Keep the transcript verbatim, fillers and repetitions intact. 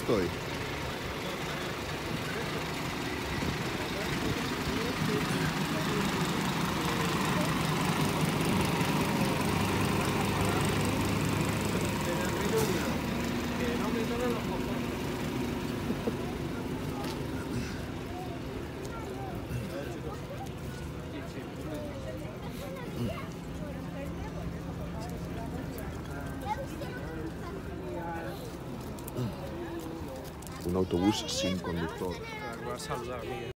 estoy. Un autobús sin conductor. Va a saludar a mí.